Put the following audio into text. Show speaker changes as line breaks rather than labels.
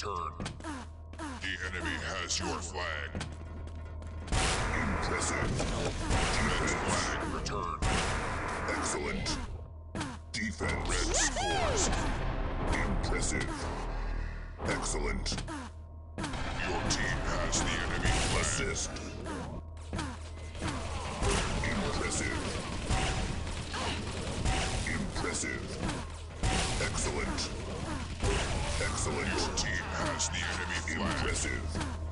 return. The enemy has your flag.
Impressive.
Red flag returned.
Excellent. Defense.
Red scores.
Impressive. Excellent.
Your team has the enemy flag.
Assist. Impressive. Impressive. Excellent. Excellent.
Your team has the enemy flag.
Impressive.